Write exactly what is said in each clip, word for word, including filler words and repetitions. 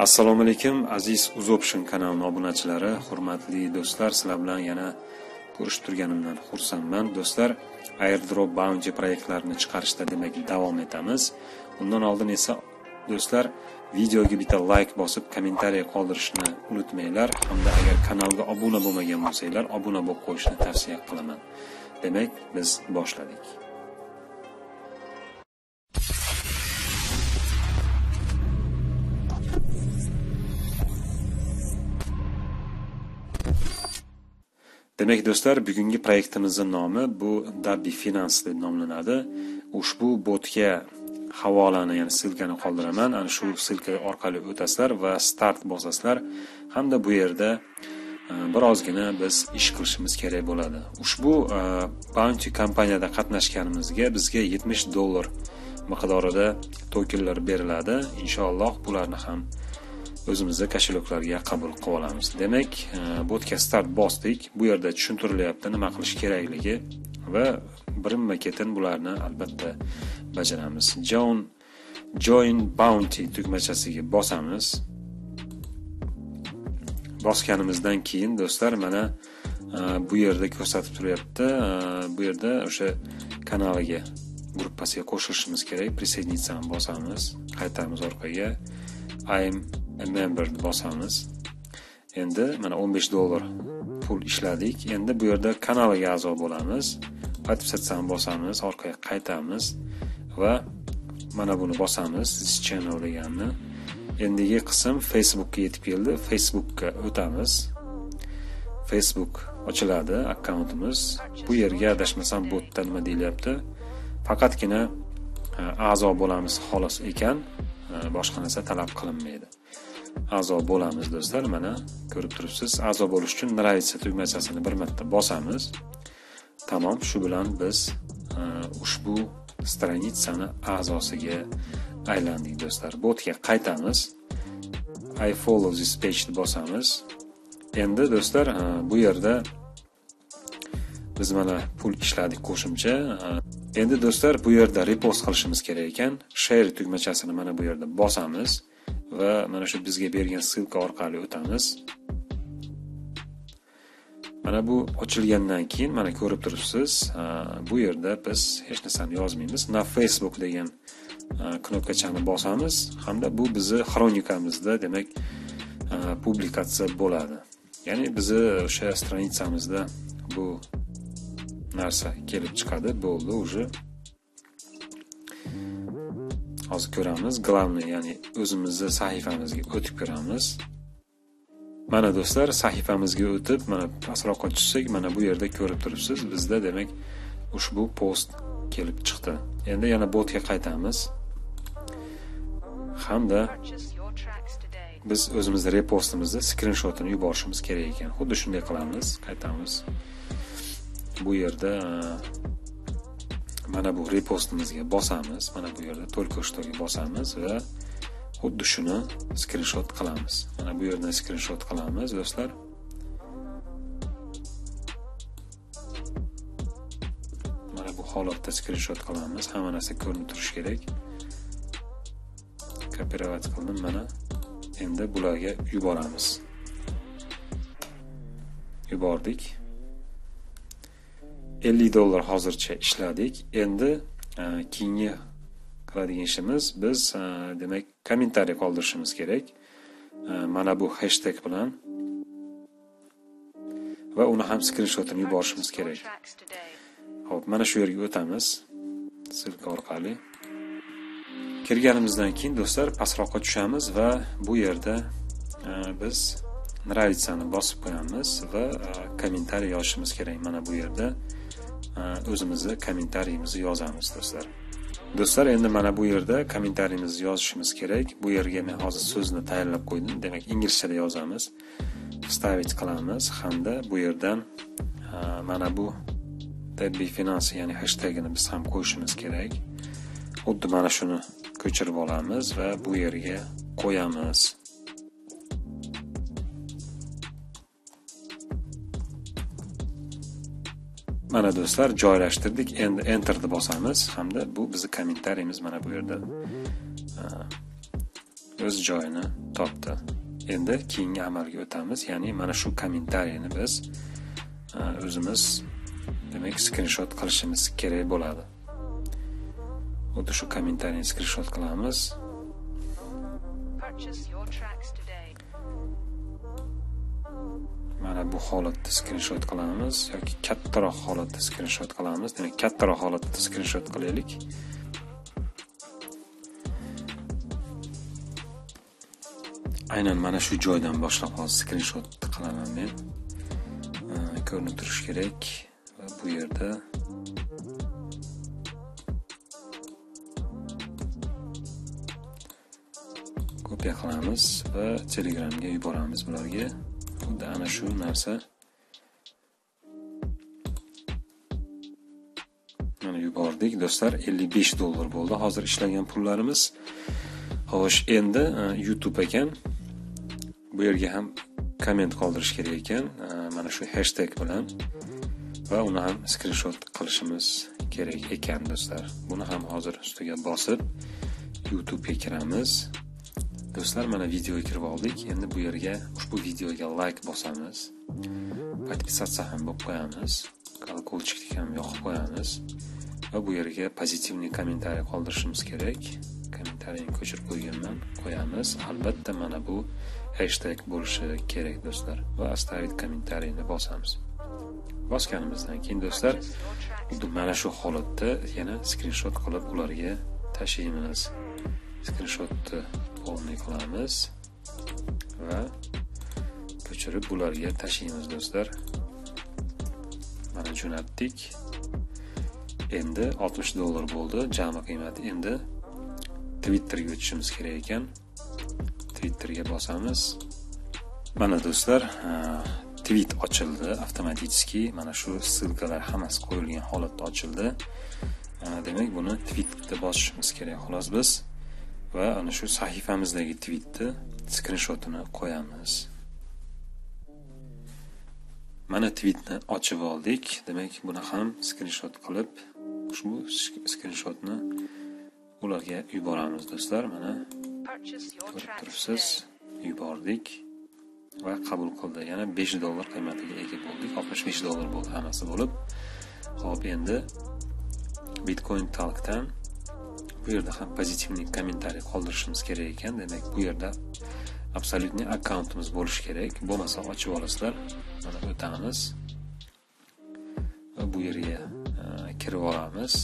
Assalomu alaykum aziz Uzoption kanalining obunachilari, hurmatli do'stlar, sizlar bilan yana ko'rishib turganimdan xursandman. Do'stlar, Airdrop Bounty proyektlarini chiqarishda demak davom etamiz. Undan oldin esa do'stlar, videoga bitta like bosib, kommentariy qoldirishni unutmanglar, hamda agar kanalga obuna bo'lmagan bo'lsanglar, obuna bo'lib qo'yishni tavsiya qilaman. Demak, biz boshladik. Demak do'stlar, bugungi proyektimizning nomi bu Dabby Finance deb nomlanadi. Ushbu botga havolani, ya'ni silkani qoldiraman. Ana shu silka orqali o'tasizlar va start bosasizlar, hamda bu yerda birozgina biz ish qilishimiz kerak bo'ladi. Ushbu Bounty kompaniyada qatnashganimizga bizga yetmish dollar miqdorida tokenlar beriladi. Inshaalloh bularni ham o'zimizning kashiloklarga qabul qilib olamiz. Demak, botga start bosdik. Bu yerda tushuntirilyapti nima qilish kerakligi va birinma-ketin bularni albatta bajaramiz. Join Join Bounty tugmachasiga bosamiz. Bosganimizdan keyin do'stlar, mana bu yerda ko'rsatib turyapti. Bu yerda o'sha kanaliga, gruppasiga qo'shilishimiz kerak. Присоединиться bosamiz. Qaytamiz orqaga. I'm a member bosamiz. Endi mana o'n besh dollar pul ishladik. Endi bu yerda kanalga a'zo bo'lamiz. Подписаться bosamiz, orqaga qaytamiz va mana buni bosamiz, this channel deganni. Endigi qism Facebookga yetib keldi. Facebookga o'tamiz. Facebook ochiladi akkauntimiz. Bu yerga adashmasam botda nima deyilyapti? Faqatgina a'zo bo'lamiz xolos ekan, boshqa narsa talab qilinmaydi. A'zo bo'lamiz do'stlar, mana ko'rib turibsiz. A'zo bo'lish uchun nravится tugmachasini bir marta bosamiz. Tamom, shu bilan biz ushbu stranitsani a'zosiga aylandik do'stlar. Botga qaytamiz. I follow this page deb bosamiz. Endi do'stlar, bu yerda biz mana pul ishladik qo'shimcha. Endi do'stlar, bu yerda repost qilishimiz kerak ekan. Share tugmachasini mana bu yerda bosamiz va mana shu bizga bergan silka orqali o'tamiz. Mana bu ochilgandan keyin mana ko'rib turibsiz, bu yerda biz hech narsani yozmaymiz. Na Facebook degan knopkachani bosamiz, hamda bu bizni xronikamizda demak publikatsiya bo'ladi. Ya'ni bizni o'sha stranitsamizda bu narsa kelib chiqadi, bo'ldi уже. Hozir ko'ramiz, главный, ya'ni o'zimizning sahifamizga o'tib ko'ramiz. Mana do'stlar, sahifamizga o'tib, mana pastroqqa tushsak, mana bu yerda ko'rib turibsiz, bizda demak ushbu post kelib chiqdi. Endi yana botga qaytamiz. Hamda biz o'zimizning repostimizni screenshotini yuborishimiz kerak ekan. Xuddi shunday qilamiz, qaytamiz. Bu yerda mana bu repostimizga bosamiz. Mana bu yerda только shtoga bosamiz va xuddi shuni screenshot qilamiz. Mana bu yerdan screenshot qilamiz do'stlar. Mana bu holatda screenshot qilamiz. Hamma narsa ko'rinib turishi kerak. Kopirovat qildim mana. Endi bularga yuboramiz. Yubordik. ellik dollar hozircha ishladik. Endi keyingi qiladigan ishimiz biz demak kommentariy qoldirishimiz kerak. Mana bu hashtag bilan va uni ham screenshotini yuborishimiz kerak. Xo'p, mana shu yerga o'tamiz. Silka orqali. Kirganimizdan keyin do'stlar pastroqqa tushamiz va bu yerda biz nravitsani bosib qo'yamiz va kommentariy yozishimiz kerak. Mana bu yerda o'zimizning kommentariyimizni yozamiz do'stlar. Do'stlar, endi mana bu yerda kommentariyimizni yozishimiz kerak. Bu yerga men hozir so'zni tayyorlab qo'ydim. Demak, inglizchada yozamiz. Вставить qilamiz hamda bu yerdan mana bu Dabby Finance, ya'ni hashtagini biz ham qo'yishimiz kerak. Xuddi mana shuni ko'chirib olamiz va bu yerga qo'yamiz. Mana do'stlar, joylashtirdik. Endi enterni bosamiz hamda bu bizning kommentariyimiz mana bu yerda o'z joyini topdi. Endi keyingi amalga o'tamiz, ya'ni mana shu kommentariyni biz o'zimiz demak screenshot qilishimiz kerak bo'ladi. Xuddi shu kommentariyni screenshot qilamiz. Mana bu holatda screenshot qilamiz yoki kattaroq holatda screenshot qilamiz. Demak, kattaroq holatda screenshot qilaylik. Aynan mana shu joydan boshlab hozir screenshot qilaman men. Ko'rinib turish kerak va bu yerda kopiya qilamiz va Telegramga yuboramiz bularga. Xuddi ana shu narsa mana yubordik do'stlar. ellik besh dollar bo'ldi hozir ishlagan pullarimiz. Xo'sh, endi YouTube ekan. Bu yerga ham komment qoldirish kerak ekan, mana shu hashtag bilan va uni ham screenshot qilishimiz kerak ekan do'stlar. Buni ham hozir ustiga bosib YouTube ga kiramiz. Do'stlar, mana videoga kirib oldik. Endi bu yerga ushbu videoga like bosamiz. Podpisatsiya ham bo'lib qo'yamiz. Kolokольчикni ham yoqib qo'yamiz va bu yerga pozitivniy kommentariy qoldirishimiz kerak. Kommentariyni ko'chirib qo'yganman, qo'yamiz. Albatta mana bu hashtag bo'lishi kerak do'stlar va astavit kommentariyni bosamiz. Bosganimizdan keyin do'stlar, xuddi mana shu holatda yana screenshot qilib ularga tashlaymiz. Screenshotni o'rnini qilamiz va ko'chirib ularga tashlaymiz do'stlar. Mana jo'natdik. Endi oltmish dollar bo'ldi jami qiymati. Endi Twitterga o'tishimiz kerak ekan. Twitterga bosamiz. Mana do'stlar, tweet ochildi avtomatik. Mana shu ssilkalar hammasi qo'yilgan holatda ochildi. Demak, buni tweetda bosishimiz kerak xolos biz va ana shu sahifamizdagi tweetni screenshotini qo'yamiz. Mana tweetni ochib oldik. Demak, buni ham screenshot qilib, ushbu screenshotni ularga yuboramiz do'stlar. Mana ko'rib turibsiz, yubordik va qabul qildi. Yana besh dollar qiymatiga ega bo'ldik. oltmish besh dollar bo'ldi hammasi bo'lib. Xo'p, endi Bitcoin Talk'dan bu yerda ham pozitivniy kommentariy qoldirishimiz kerak ekan. Demak, bu yerda absolutniy akkauntimiz bo'lishi kerak. Bo'lmasa ochib olasizlar. Mana o'tamiz va bu yerga kirib olamiz.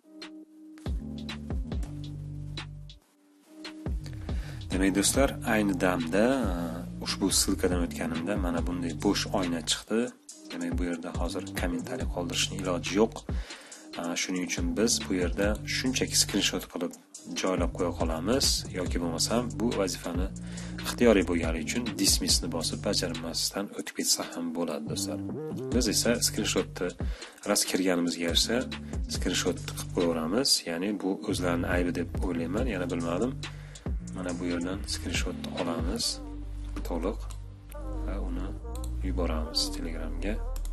Demak do'stlar, ayni damda ushbu ssilkadan o'tganimda mana bunday bo'sh oyna chiqdi. Demak, bu yerda hozir kommentariy qoldirishning iloji yo'q. Shuning uchun biz bu yerda shunchaki screenshot qilib joylab qo'ya qolamiz yoki bo'lmasam bu vazifani ixtiyoriy bo'lgani uchun dismissni bosib bajarmasdan o'tib ketsa ham bo'ladi do'stlar. Biz esa screenshotni ras kirganimizga yarasha screenshot qilib qo'yaveramiz. Ya'ni bu o'zlarining aybi deb o'ylayman, yana bilmadim. Mana bu yerdan screenshotni olamiz to'liq va uni yuboramiz Telegramga.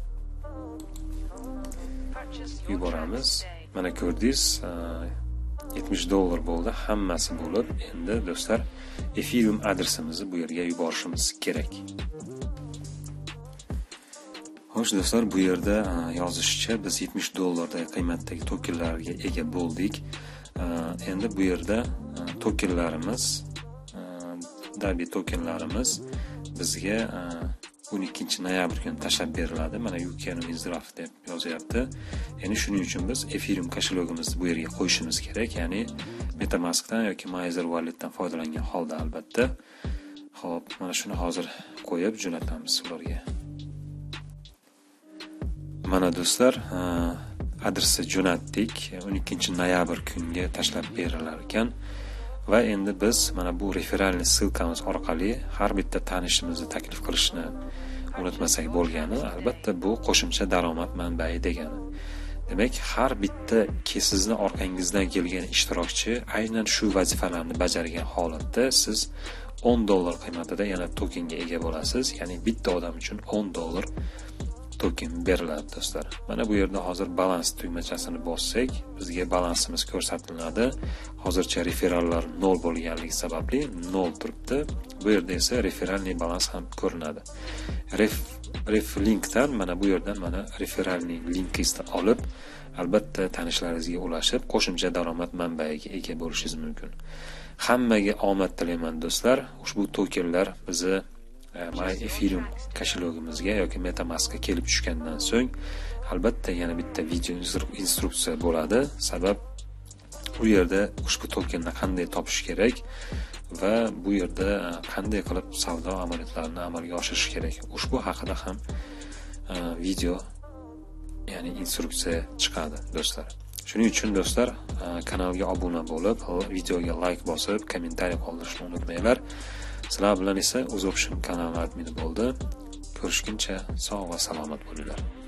Yuboramiz. Mana ko'rdingiz, yetmish dollar bo'ldi hammasi bo'lib. Endi do'stlar, Ethereum adresimizni bu yerga yuborishimiz kerak. Xo'sh do'stlar, bu yerda yozishicha biz yetmish dollardagi qiymatdagi tokenlarga ega bo'ldik. Endi bu yerda tokenlarimiz, Dabi tokenlarimiz bizga o'n ikkinchi noyabr kuni tashlab beriladi. Mana U K Wizdraft deb yozyapti. Ya'ni shuning uchun biz Ethereum kashlogimizni bu yerga qo'yishimiz kerak. Ya'ni MetaMaskdan yoki Mazer Walletdan foydalangan holda albatta. Xo'p, mana shuni hozir qo'yib jo'natamiz ularga. Mana do'stlar, adresni jo'natdik. o'n ikkinchi noyabr kunga tashlab berilar ekan. Va endi biz mana bu referalniy ssilkamiz orqali har bitta tanishimizni taklif qilishni unutmasak bo'lgani, albatta bu qo'shimcha daromad manbai degani. Demak, har bitta sizning orqangizdan kelgan ishtirokchi aynan shu vazifalarni bajargan holatda siz o'n dollar qiymatida yana tokenga ega bo'lasiz. Ya'ni bitta odam uchun o'n dollar token beriladi do'stlar. Mana bu yerda hozir balans tugmachasini bossak, bizga balansimiz ko'rsatiladi. Hozircha referallar nol bo'lganligi sababli nol turibdi. Bu yerda esa referalniy balans ham ko'rinadi. Ref ref linkdan mana bu yerdan mana referalning linkini olib, albatta tanishlaringizga ulashib, qo'shimcha daromad manbaiga ega bo'lishingiz mumkin. Hammaga omad tilayman do'stlar. Ushbu tokenlar bizni My Ethereum koshelogimizga yoki MetaMaskga kelib tushgandan so'ng albatta yana bitta video instruksiya bo'ladi. Sabab bu yerda ushbu tokenni qanday topish kerak va bu yerda qanday qilib savdo amaliyotlarini amalga oshirish kerak. Ushbu haqida ham video ya'ni instruksiya chiqadi do'stlar. Shuning uchun do'stlar, kanalga obuna bo'lib, videoga like bosib, kommentariy qoldirishni unutmanglar. Sizlar bilan esa O'zoption kanali admini bo'ldi. Ko'rishguncha sog' va salomat bo'linglar.